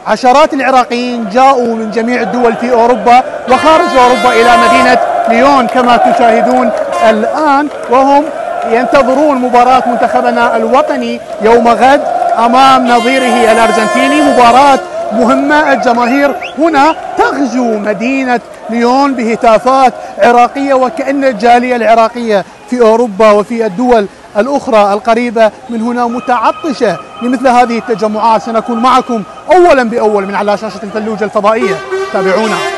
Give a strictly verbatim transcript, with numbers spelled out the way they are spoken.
عشرات العراقيين جاءوا من جميع الدول في أوروبا وخارج أوروبا إلى مدينة ليون كما تشاهدون الآن، وهم ينتظرون مباراة منتخبنا الوطني يوم غد أمام نظيره الأرجنتيني. مباراة مهمة، الجماهير هنا تغزو مدينة ليون بهتافات عراقية، وكأن الجالية العراقية في أوروبا وفي الدول الأخرى القريبة من هنا متعطشة لمثل هذه التجمعات. سنكون معكم أولا بأول من على شاشة الفلوجة الفضائية، تابعونا.